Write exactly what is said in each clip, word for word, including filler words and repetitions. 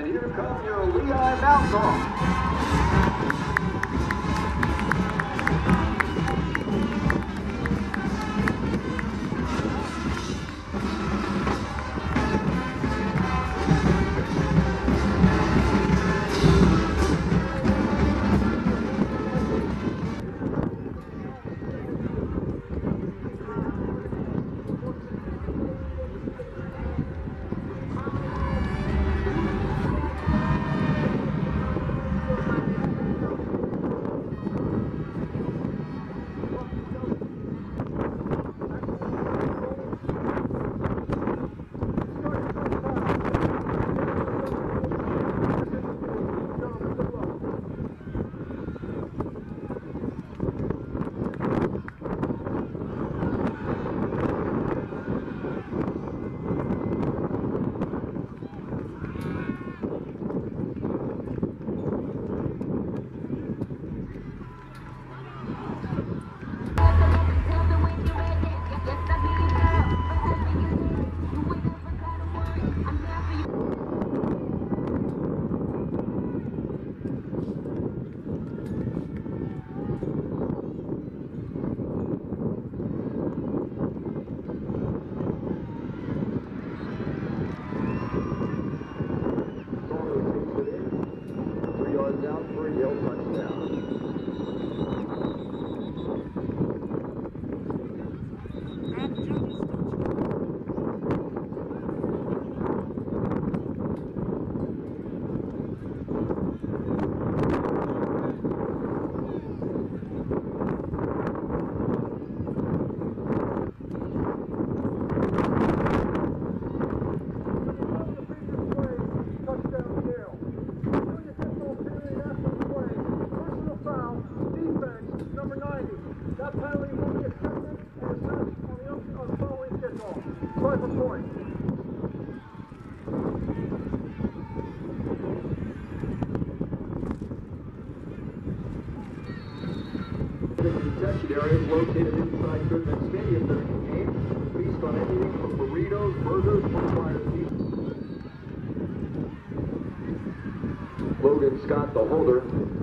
And here come your Lehigh Mountaineers. Down for a Yale touchdown. That penalty will be accepted and assessed on the, on the following kickoff. Try for point. The concession area is located inside Goodman Stadium during the game. Feast on anything from burritos, burgers, bonfire pizza. Logan Scott, the holder.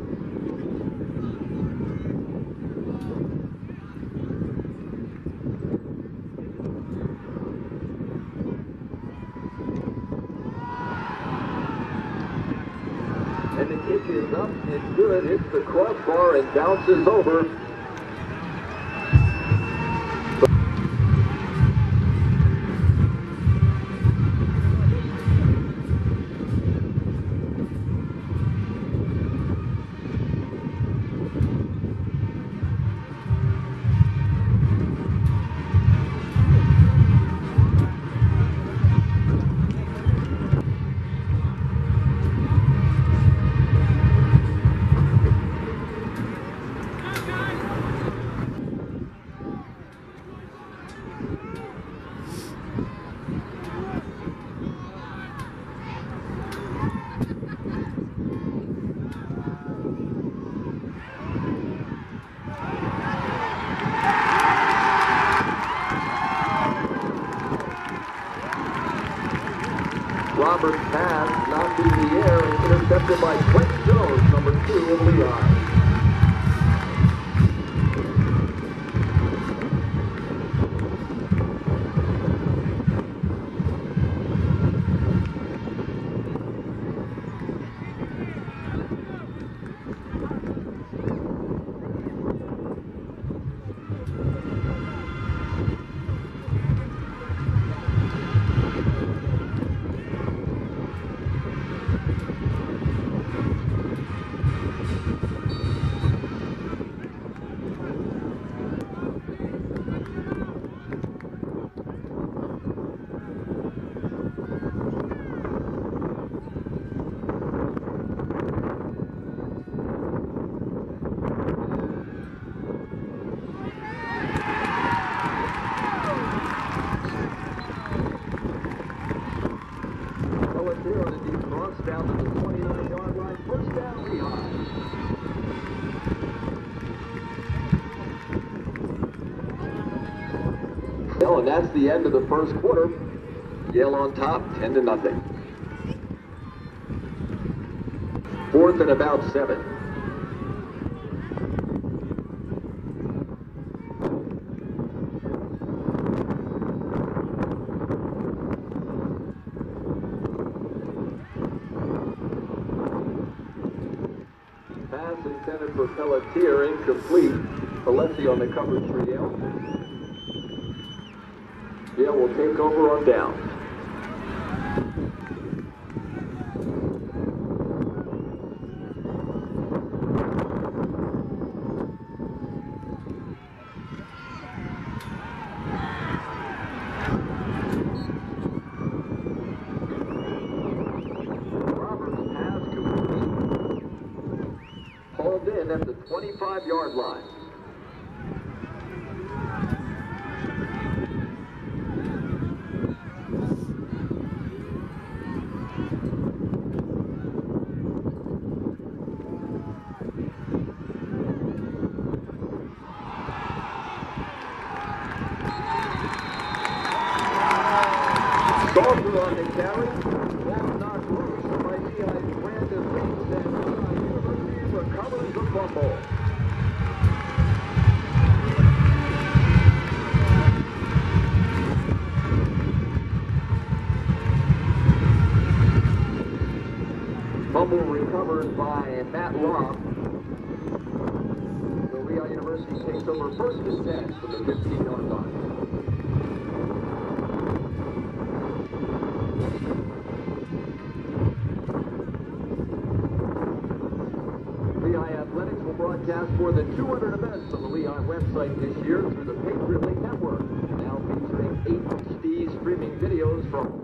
And the kick is up, it's good, hits the crossbar and bounces over. Robert's pass knocked into the air and intercepted by Quentin Jones, number two of Lehigh. Down to the twenty-nine yard line, first down, Lehigh. Well, and that's the end of the first quarter. Yale on top, ten to nothing. Fourth and about seven. Pass intended for Pelletier, incomplete. Alessi on the coverage for Yale. Yale will take over on down. Hauled in at the twenty-five yard line. Salter on the carry. Ball knocked loose by Lehigh's Brandon Reese, and Lehigh University recovers the fumble. Fumble recovered by Matt Robb. So Lehigh University takes over first and ten from the fifteen yard line. Lehigh Athletics will broadcast more than two hundred events on the Lehigh website this year through the Patriot League Network, now featuring eight H D streaming videos from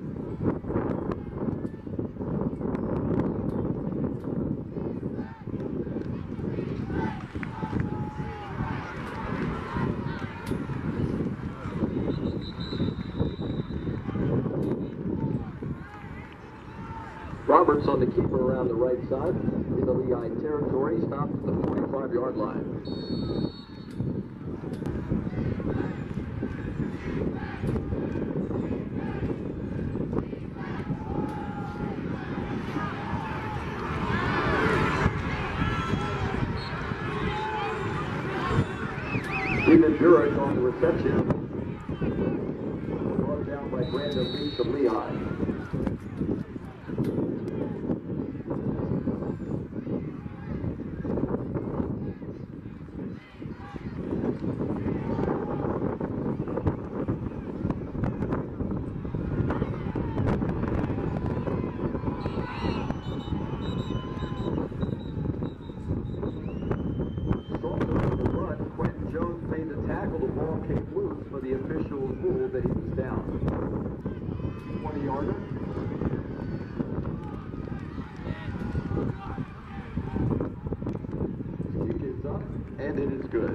Roberts on the keeper around the right side in the Lehigh territory, stopped at the forty-five yard line. Stephen Jurek on the reception. Brought down by Brandon Reese of Lehigh. The officials ruled that he was down. twenty yarder. Kick is up, and it is good.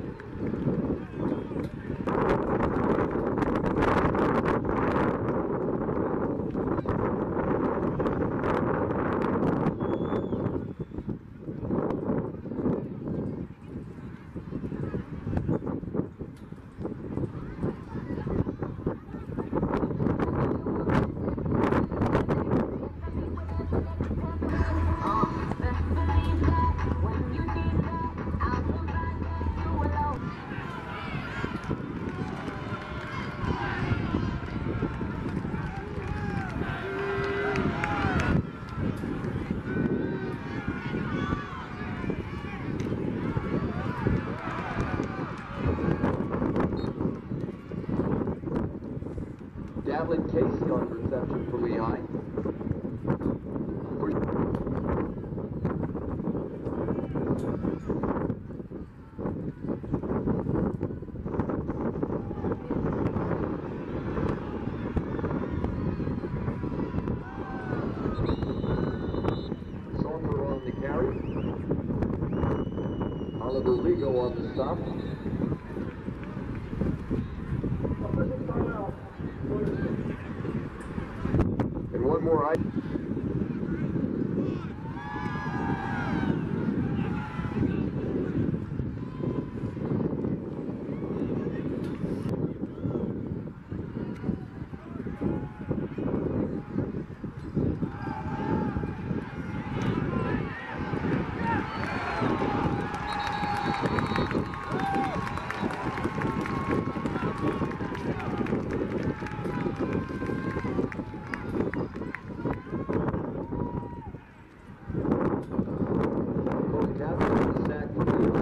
Davlin Casey on reception for Lehigh. Salter on the carry. Oliver Ligo on the stop. And one more item. Matthew on the sack for Yale.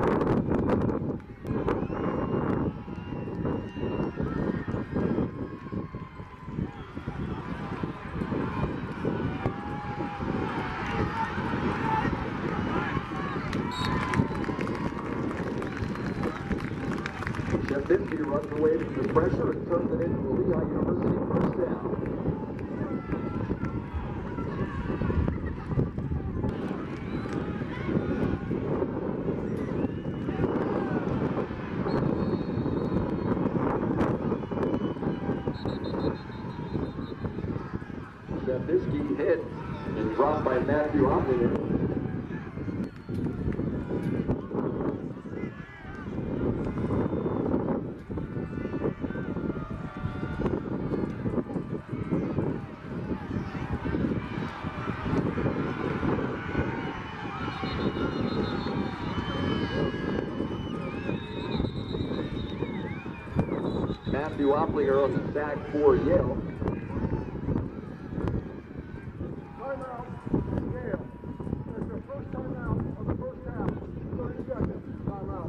Shevdinsky runs away from the pressure and turns it into a Lehigh University first down. Shevdinsky hit and dropped by Matthew Oppinger. Matthew Opplinger on the sack for Yale. Timeout, Yale. That's the first timeout of the first half. thirty seconds. Timeout.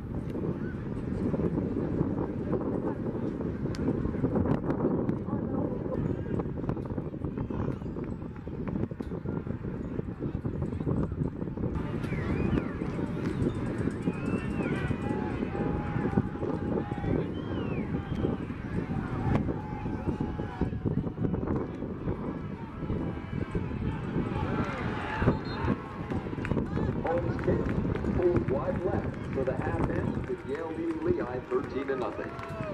Holmes kick pulled wide left for the half end with Yale leading Lehigh thirteen to nothing.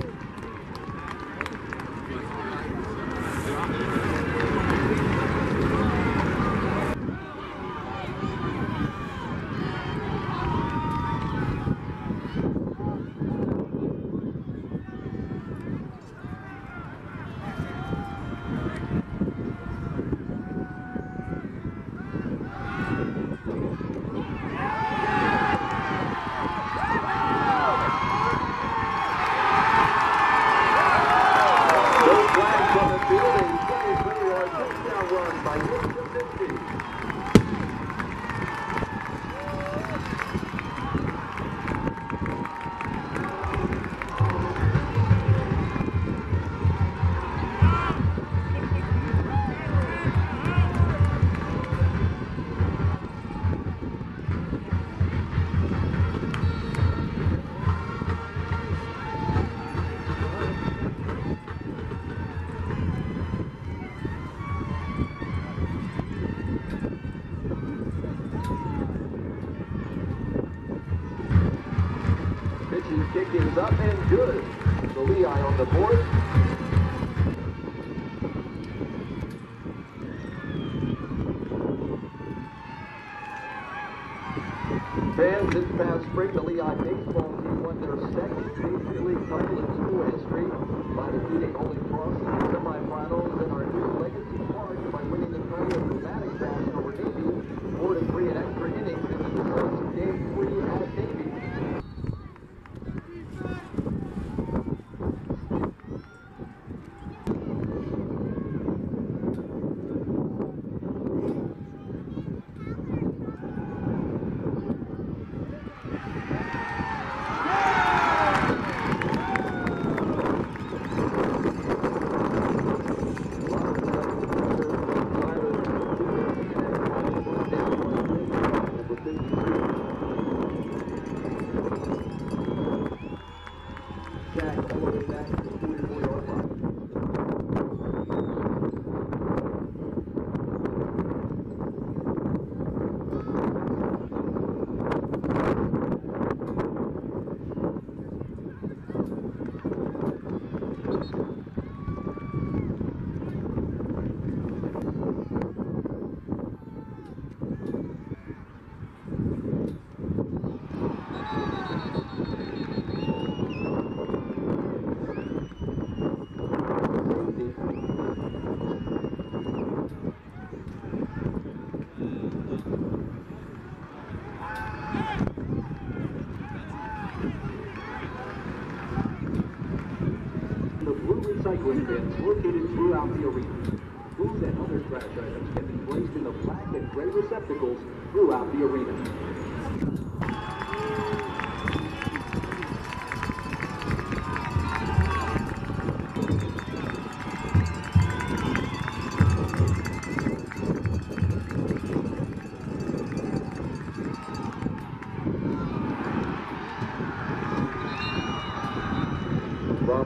Pitching kick is up and good. So Lehigh on the board. Fans, this past spring, the Lehigh baseball team won their second Patriot League title in school history by defeating Holy Cross in the semifinals in our new Legacy Park by winning the title in dramatic fashion over Navy, four to three in extra innings in the decisive game three at Navy. recycling bins located throughout the arena. Food and other trash items can be placed in the black and gray receptacles throughout the arena.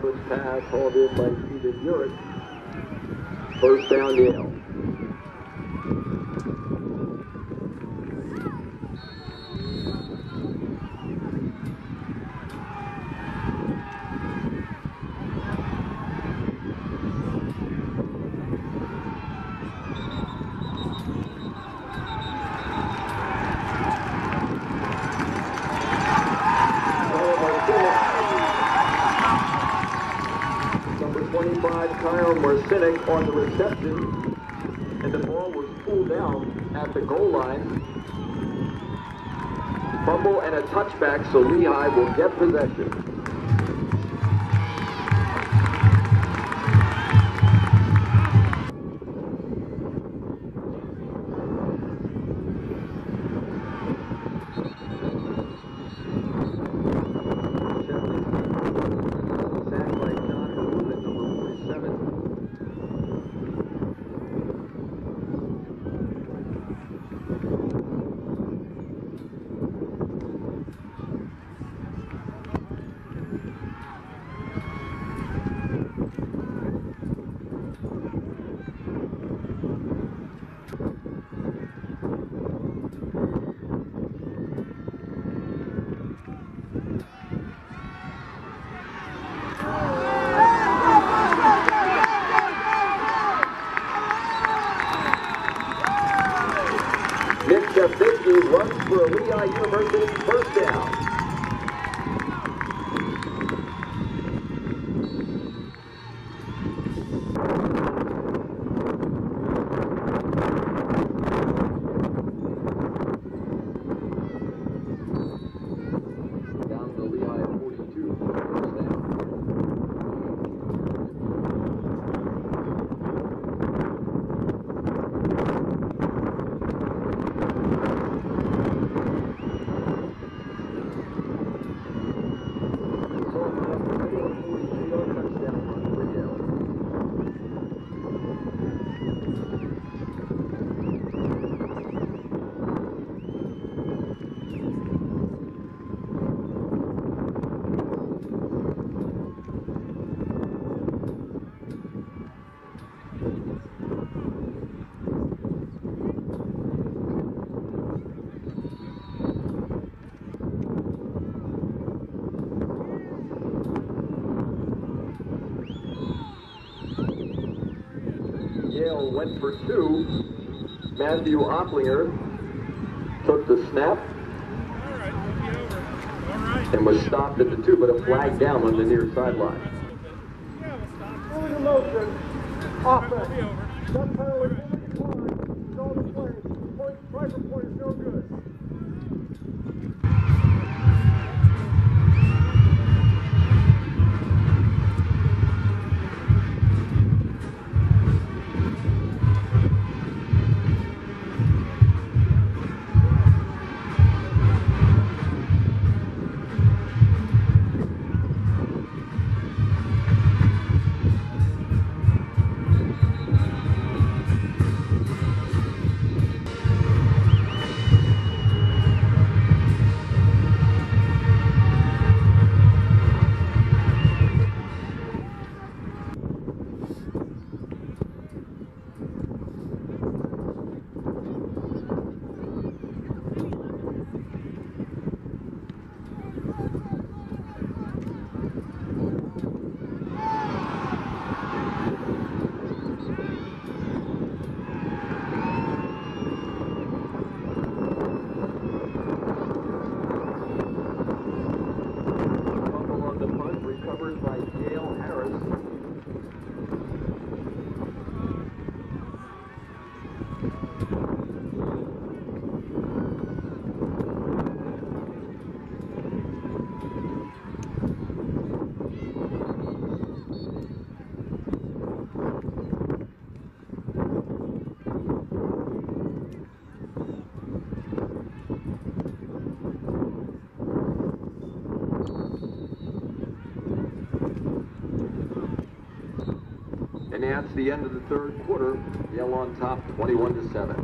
Goodman's pass hauled in by Steven Urich. First down, Yale. On the reception, and the ball was pulled down at the goal line. Fumble and a touchback, so Lehigh will get possession. Runs for a Lehigh University first down. Down to Lehigh forty-two for first down. Yale went for two. Matthew Opplinger took the snap and was stopped at the two, but a flag down on the near sideline. Early in motion, offense. That penalty in the decline is on the plane. Point, private point is no good. And that's the end of the third quarter. Yale on top, twenty-one to seven.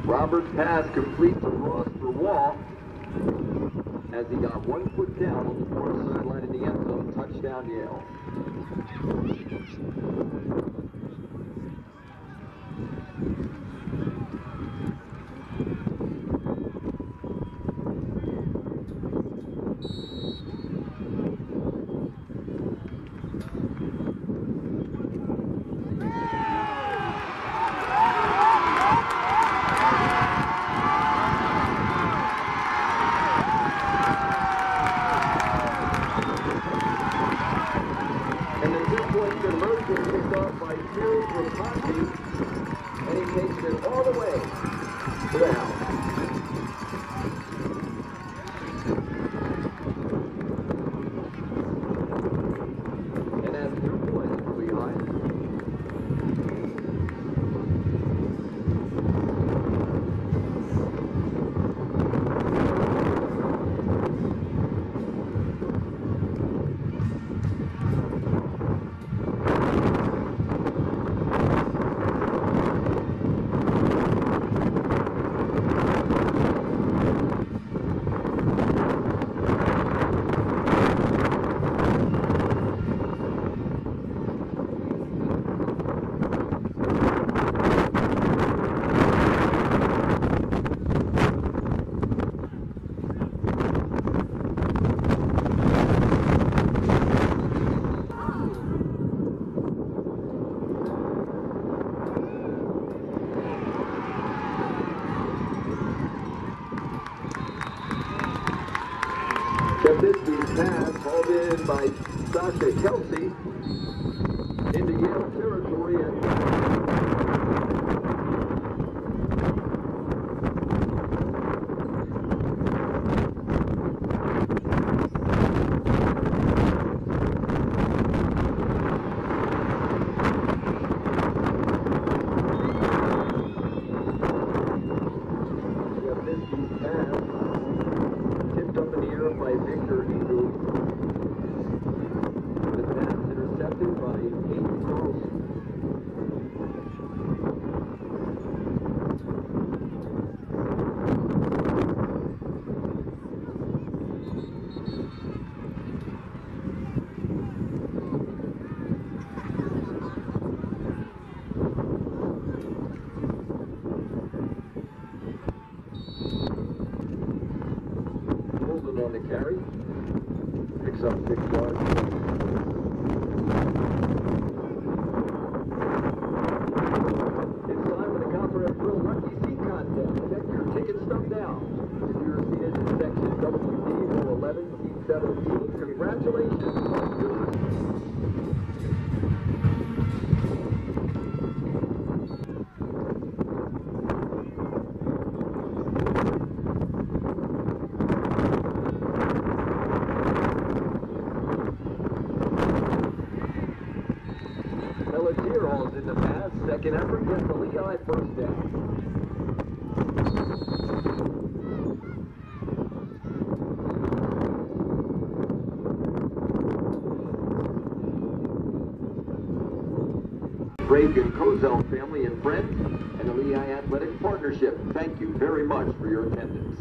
Roberts' pass complete to Ross for Wall as he got one foot down on the far sideline in the end zone. Touchdown, Yale. Kempinski's pass hauled in by Sasha Kelsey into Yale territory and on the carry, picks up six yards. It's time for the Conference Thrill Rookie Seat Contest. Check your ticket stub now. If you're seated in section W D, row eleven, seat seventeen, congratulations on your in the pass, second effort gets the Lehigh first down. Craig and Kozel family and friends, and the Lehigh Athletics Partnership, thank you very much for your attendance.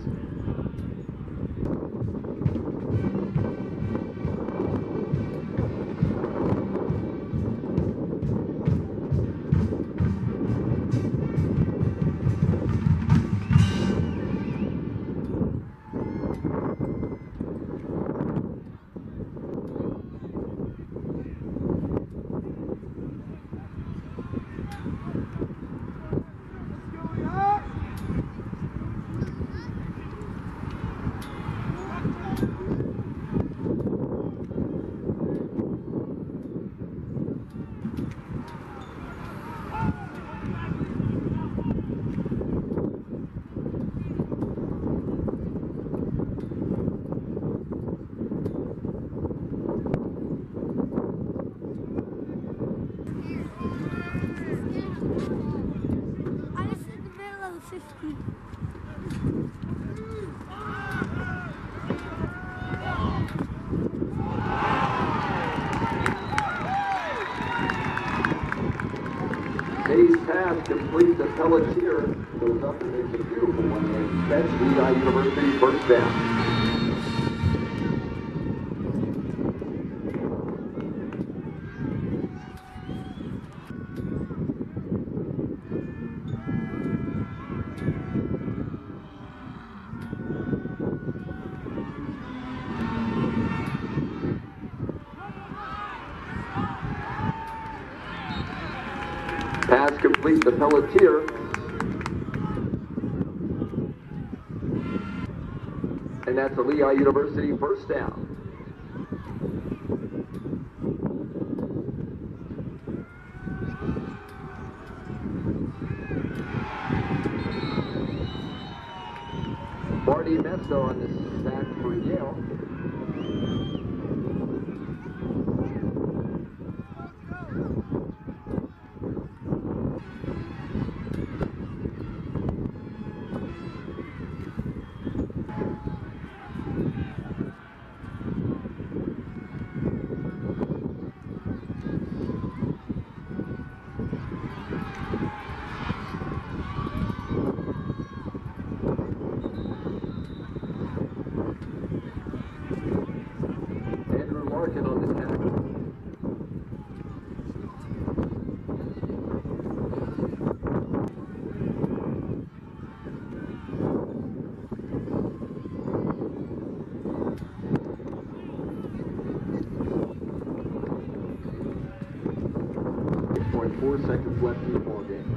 May's pass complete to Pelletier. Goes up and makes a beautiful one. And that's Lehigh University first down. Pass complete to Pelletier. And that's a Lehigh University first down. Marty Mesto on the sack for Yale. On the tackle. six point four seconds left in the ball game.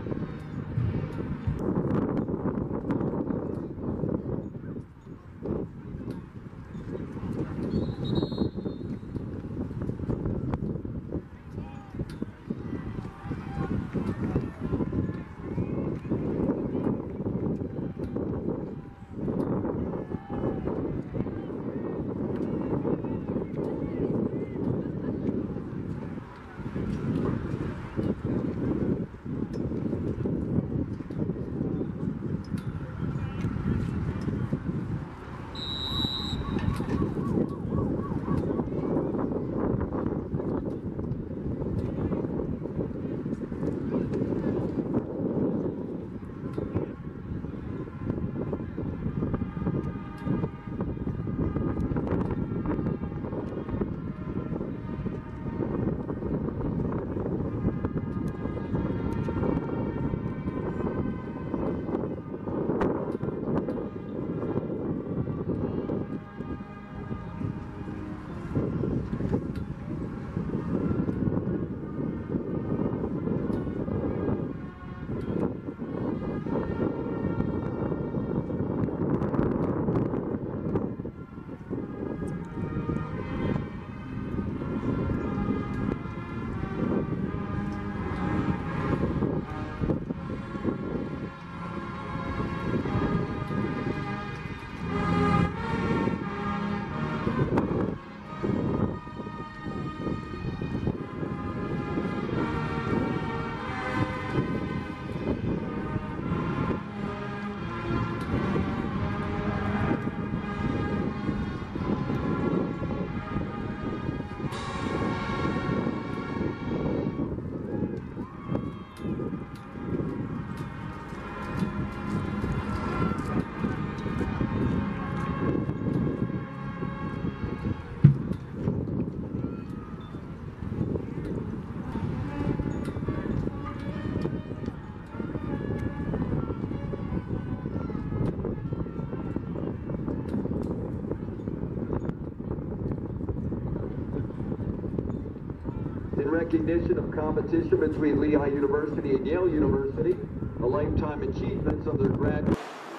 In recognition of competition between Lehigh University and Yale University, the lifetime achievements of their graduates.